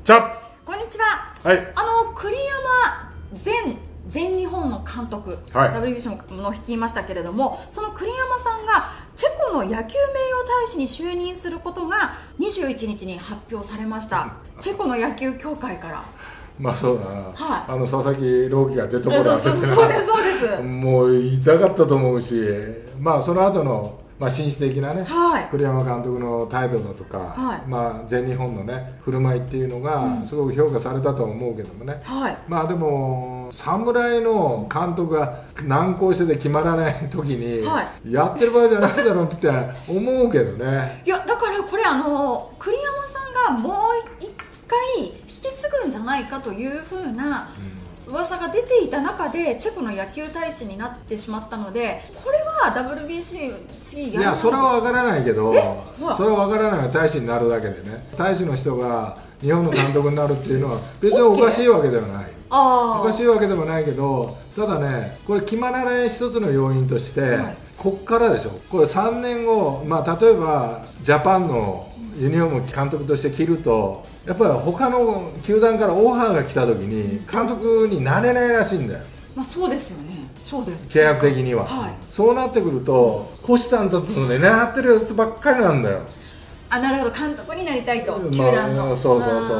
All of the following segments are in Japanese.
じゃこんにちは。 はい。 栗山全日本の監督、 はい、 WBC の率いましたけれども、その栗山さんがチェコの野球名誉大使に就任することが21日に発表されました。チェコの野球協会から。 まあそうだな、 はい、 佐々木朗希が出てもらってな、 そうですもう痛かったと思うし、まあその後の紳士的なね、 はい、 栗山監督の態度だとか、はい、全日本のね振る舞いっていうのがすごく評価されたと思うけどもね、 はい、 まあでも侍の監督が難航してて決まらない時に、はい、やってる場合じゃないだろうって思うけどね。 いやだからこれ栗山さんがもう一回引き継ぐんじゃないかというふうな噂が出ていた中でチェコの野球大使になってしまったので、これは WBC 次やるんですか？いや、それは分からないけど、それは分からないが大使になるだけでね、大使の人が日本の監督になるっていうのは別におかしいわけではないおかしいわけでもないけど、ただね、これ決まらない一つの要因として、はい、こっからでしょ。これ3年後、例えばジャパンのユニフォームを監督として着ると、やっぱり他の球団からオファーが来た時に監督になれないらしいんだよ。 そうですよね。そうです。 契約的には、はい、そうなってくると虎視眈々と狙ってるやつばっかりなんだよ。 なるほど、監督になりたいと、球団の。 そう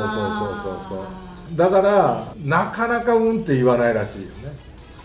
だからなかなかって言わないらしいよね。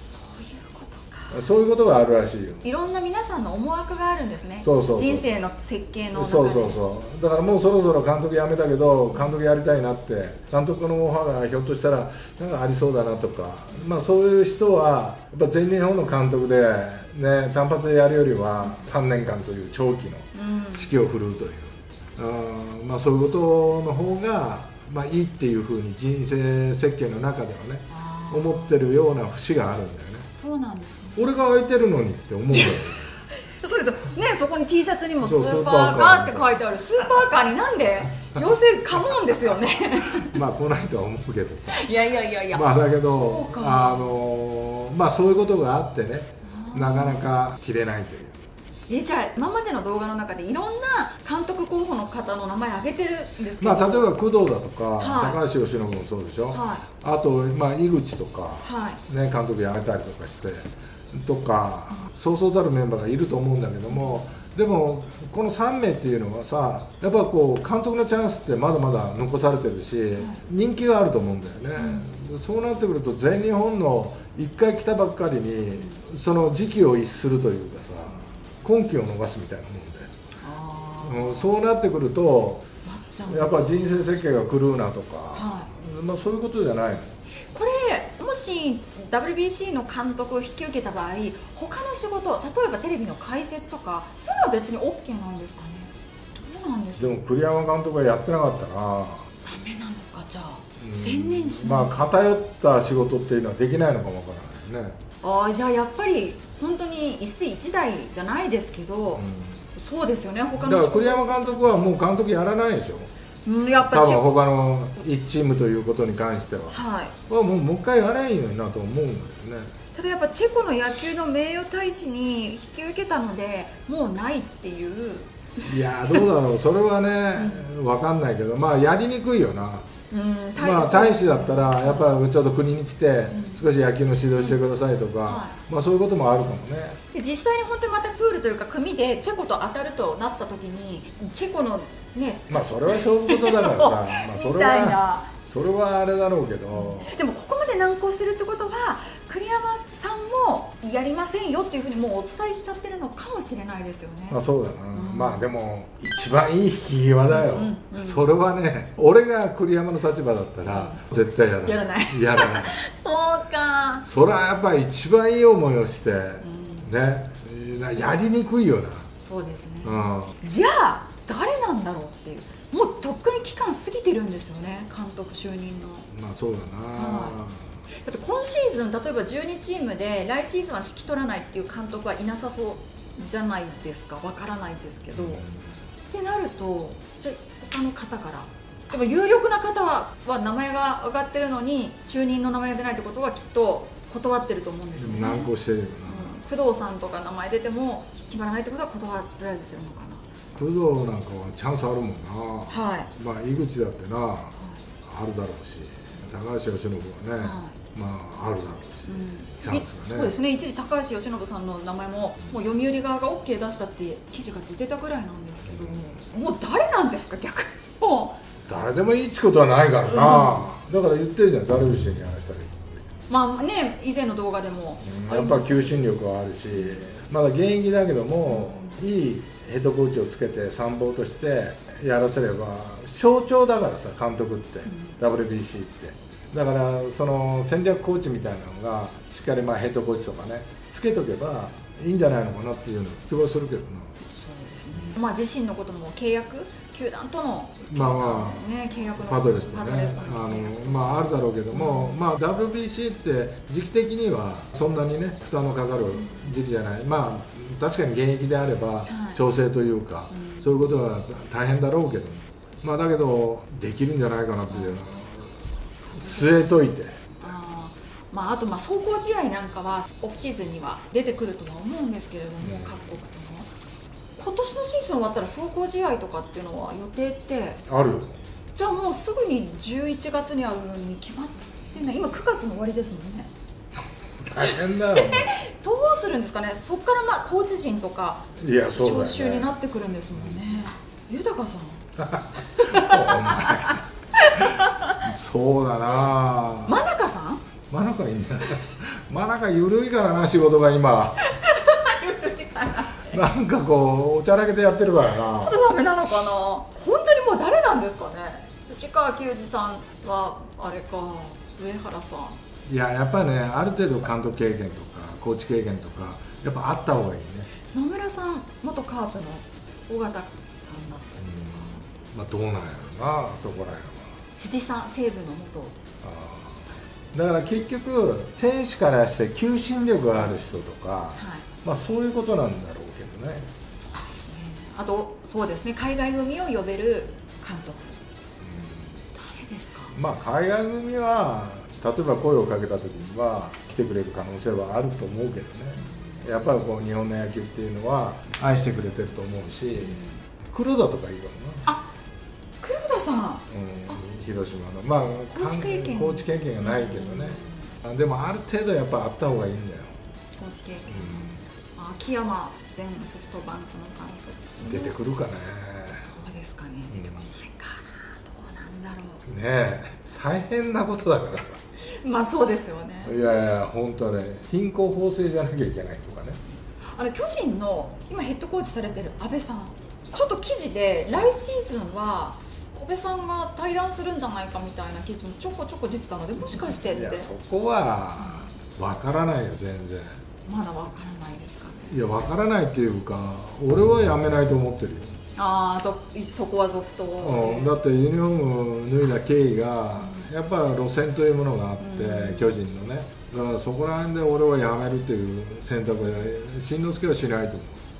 そういうことがあるらしいよ。 いろんな皆さんの思惑があるんですね。 人生の設計の中で。 そうだからもうそろそろ監督辞めたけど監督やりたいなって、監督のオファーがひょっとしたらなんかありそうだなとか、そういう人はやっぱ全日本の監督で、ね、単発でやるよりは3年間という長期の指揮を振るうという、そういうことの方がいいっていうふうに人生設計の中ではね思ってるような節があるんだよね。 そうなんですね。 俺が空いてるのにって思うんだよ。 そうですよね。そこに T シャツにもスーパーカーって書いてある。スーパーカーになんで妖精カモンですよね。 来ないとは思うけどさ。 いやだけどそういうことがあってね、なかなか着れないという。 じゃあ今までの動画の中でいろんな監督候補の方の名前挙げてるんですけど、 例えば工藤だとか、高橋由伸もそうでしょ、あと、井口とか、監督辞めたりとかしてとか、そうそうたるメンバーがいると思うんだけども、でもこの3名っていうのはさ、やっぱ監督のチャンスってまだまだ残されてるし、人気があると思うんだよね。そうなってくると全日本の1回来たばっかりにその時期を逸するというかさ、根気を逃すみたいなもんで、そうなってくるとやっぱ人生設計が狂うなとか、そういうことじゃないの。 これもし WBC の監督を引き受けた場合、他の仕事、例えばテレビの解説とか、そういうのは別に OK なんですかね。どうなんですか。 でも栗山監督がやってなかったらダメなのか。じゃあ専念しない、偏った仕事っていうのはできないのかもわからないね。 じゃあやっぱり本当に一世一代じゃないですけど、そうですよね。他のだから栗山監督はもう監督やらないでしょ。 やっぱ多分他の1チームということに関しては、もう一回やれんよなと思うんだよね。 ただやっぱチェコの野球の名誉大使に引き受けたのでもうないっていう。 いやどうだろう、それはね分かんないけど、やりにくいよな。大使だったらやっぱりちょっと国に来て少し野球の指導してくださいとか、そういうこともあるかもね。 実際に本当にまたプールというか組でチェコと当たるとなった時に、チェコのね、 それは勝負事だからさそれはあれだろうけど、 でもここまで難航してるってことは栗山さんもやりませんよっていうふうにもうお伝えしちゃってるのかもしれないですよね。 そうだな、でも一番いい引き際だよ、それはね。俺が栗山の立場だったら絶対やらないそうか。 それはやっぱり一番いい思いをしてね、やりにくいよな。 そうですね。じゃあ誰なんだろうっていう、もうとっくに期間過ぎてるんですよね、監督就任の。 そうだな。 だって今シーズン例えば12チームで来シーズンは指揮取らないっていう監督はいなさそうじゃないですか。わからないですけど、ってなるとじゃあ他の方から、でも有力な方は名前が上がってるのに就任の名前が出ないってことはきっと断ってると思うんですよね。 難航してるよな。工藤さんとか名前出ても決まらないってことは断られてるのかな。 工藤なんかはチャンスあるもんな。井口だってな、 あるだろうし、高橋由伸はね、まああるだろうし、チャンスがね。 そうですね、一時高橋由伸さんの名前ももう読売側が OK 出したって記事が出てたぐらいなんですけども、もう誰なんですか逆に。もう誰でもいいってことはないからな、だから言ってるじゃん、ダルビッシュにやらせたらいい。 まあね、以前の動画でもやっぱ求心力はあるし、まだ現役だけども、いいヘッドコーチをつけて参謀としてやらせれば象徴だからさ、監督って、WBC って。だからその戦略コーチみたいなのがしっかりまあヘッドコーチとかねつけとけばいいんじゃないのかなっていうの気はするけどな。 そうですね、まあ自身のことも契約球団との契約のパドレスとね、まああるだろうけども、まあ WBC って時期的にはそんなにね負担のかかる時期じゃない。まあ確かに現役であれば調整というか、そういうことは大変だろうけど、まあだけどできるんじゃないかなっていうのは据えといて。 まあ、あと走行試合なんかはオフシーズンには出てくるとは思うんですけれども、各国とも今年のシーズン終わったら走行試合とかっていうのは予定ってあるよ。 じゃあもうすぐに11月にあるのに決まってない。今9月の終わりですもんね。 大変だよどうするんですかね。そこからまあコーチ陣とか招集になってくるんですもんね。豊さんそうだな。 真中さん？ 真中いいんじゃない？真中緩いからな、仕事が今。 緩いから。 なんかこうおちゃらけてやってるからな。ちょっとダメなのかな。本当にもう誰なんですかね。藤川球児さんはあれか、上原さん。 いや、やっぱりね、ある程度監督経験とかコーチ経験とかやっぱあった方がいいね。 野村さん、元カープの尾形さんだったりとか、 まあどうなんやろな、そこらへんは。 辻さん、西武の元。 だから結局選手からして求心力がある人とか、まあそういうことなんだろうけどね。 そうですね。あとそうですね、海外組を呼べる監督、誰ですか。 まあ海外組は例えば声をかけた時には来てくれる可能性はあると思うけどね。やっぱりこう日本の野球っていうのは愛してくれてると思うし、黒田とかいいかもな。 あ、黒田さん、 広島のまあコーチ経験がないけどね、でもある程度やっぱあった方がいいんだよ、 コーチ経験。秋山前ソフトバンクの監督出てくるかね。 どうですかね。出てこないかな。どうなんだろうね。え、大変なことだからさ。 まあそうですよね。 いやいや、本当ね、貧困法制じゃなきゃいけないとかね。 巨人の今ヘッドコーチされてる阿部さん、ちょっと記事で来シーズンは阿部さんが退団するんじゃないかみたいな記事もちょこちょこ出てたので、もしかしてって。 いや、そこは分からないよ、全然。 まだ分からないですかね。 いや、分からないっていうか、俺はやめないと思ってるよ。 ああ、そこは続投。 だってユニフォーム脱いだ経緯が、やっぱ路線というものがあって、巨人のね。だからそこら辺で俺はやめるっていう選択は新之助はしないと思う。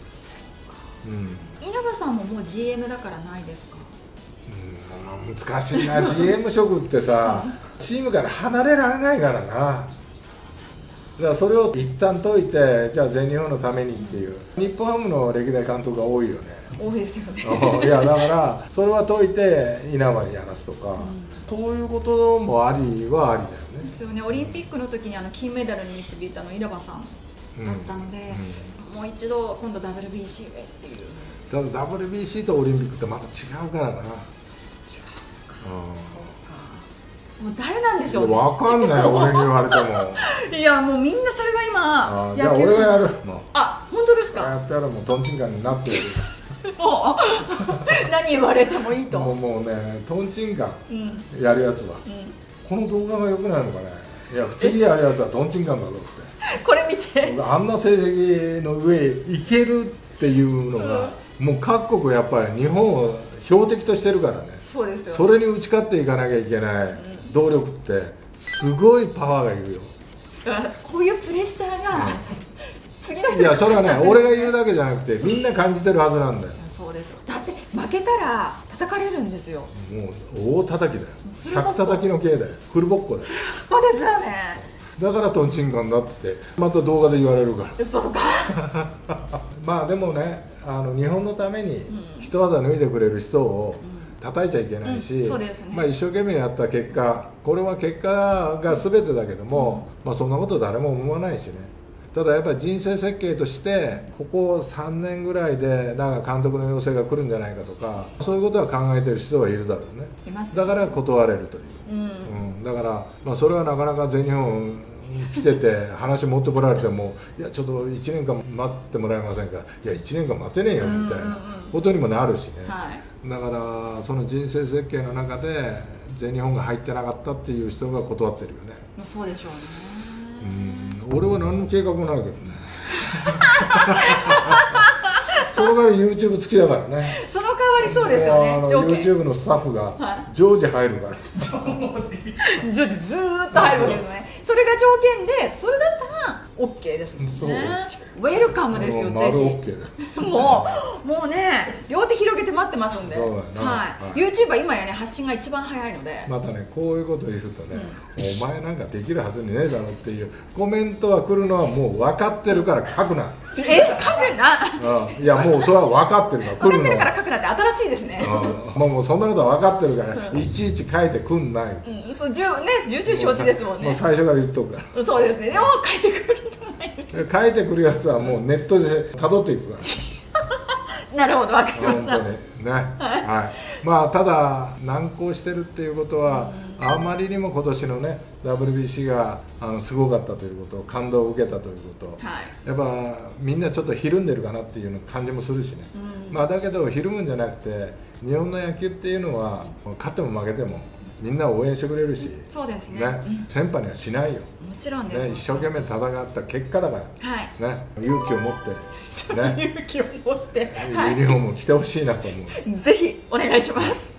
稲葉さんももう GM だからないですか。 難しいなGM 職ってさ、チームから離れられないからな。だからそれを一旦解いて、じゃあ全日本のためにっていう、日本ハムの歴代監督が多いよね。 多いですよね。 いや、だからそれは解いて稲葉にやらすとか、そういうこともありはありだよね。 ですよね。オリンピックの時に金メダルに導いた稲葉さんだったので、もう一度今度 WBC へっていう。 ただ WBC とオリンピックってまた違うからな。違うか。 そうか。もう誰なんでしょうね。 わかんないよ、俺に言われても。 いや、もうみんなそれが今。 じゃあ俺がやる。 あ、本当ですか。 やったらもうトンチンカンになってる。 もう何言われてもいいと。 もうね、トンチンカンやるやつは、この動画が良くないのかね。いや、次やるやつはトンチンカンだぞって。 これ見て。 あんな成績の上へ行けるっていうのが、もう各国やっぱり日本を標的としてるからね。 そうですよ。 それに打ち勝っていかなきゃいけない動力ってすごいパワーがいるよ。 こういうプレッシャーが次の人に。 いや、それはね、俺が言うだけじゃなくてみんな感じてるはずなんだよ。 そうですよ。だって負けたら叩かれるんですよ。 もう大叩きだよ。100叩きの刑だよ。フルボッコだよ。 そうですよね。 だからトンチンカンだってまた動画で言われるから。 そうか。 まあでもね、日本のために一肌脱いでくれる人を叩いちゃいけないし、 そうですね、 まあ、一生懸命やった結果、これは結果が全てだけども、まあ、そんなこと誰も思わないしね。ただやっぱり人生設計としてここ3年ぐらいでなんか監督の要請が来るんじゃないかとか、そういうことは考えてる人はいるだろうね。 いますね。 だから断れるという、だから、まあ、それはなかなか全日本来てて話持ってこられても、いやちょっと1年間待ってもらえませんか、いや1年間待てねえよみたいなことにもなるしね、だからその人生設計の中で全日本が入ってなかったっていう人が断ってるよね。 まあそうでしょうね。 俺は何の計画もないけどねその代わり YouTube 付きだからね。 その代わりそうですよね。 YouTube のスタッフが常時入るから、 常時ずーっと入るわけですね。それが条件で、それだったら OK ですもんね。ウェルカムですよ、ぜひ。もうね、両手広げて待ってますんで。YouTuber 今やね、発信が一番早いので。 またね、こういうこと言うとね、お前なんかできるはずにねえだろっていうコメントは来るのはもう分かってるから書くな。 書くな。 いやもうそれは分かってるから。 分かってるから書くなって新しいですね。 もうそんなことは分かってるからいちいち書いてくんない。 そう重々承知ですもんね。 もう最初から言っとくから。 そうですね。でも書いてくる人もない。 書いてくるやつはもうネットで辿っていくから。 なるほど、分かりました。 本当にね、はい。まあただ難航してるっていうことは、あまりにも今年のね WBC がすごかったということ、感動を受けたということ、やっぱみんなちょっとひるんでるかなっていうの感じもするしね。まあだけどひるむんじゃなくて、日本の野球っていうのは勝っても負けてもみんな応援してくれるし、 そうですね。 先輩にはしないよ。 もちろんです。 一生懸命戦った結果だから。ね、勇気を持って。 勇気を持って。 ユニフォームを着てほしいなと思う。 ぜひお願いします。